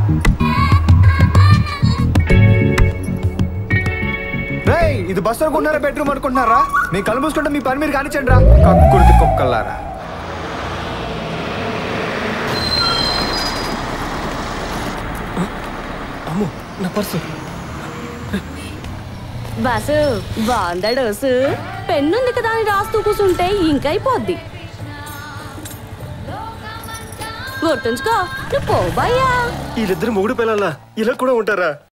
ఇది బస్సు అనుకుంటున్నారా బెడ్రూమ్ అనుకుంటున్నారా? మీ కళ్ళు మూసుకుంటే మీ పని మీరు కానిచ్చండి రా కక్కుర్తి కుక్కలారా. అమ్మో నా పర్సు. బాసు బాగుందా డోసు? పెన్నుంది కదా అని రాస్తూ కూర్చుంటే ఇంకైపోద్ది. గుర్తుంచుకో నువ్వు పోబాయ్యా. వీళ్ళిద్దరు మొగుడు పిల్లలా ఇలా కూడా ఉంటారా?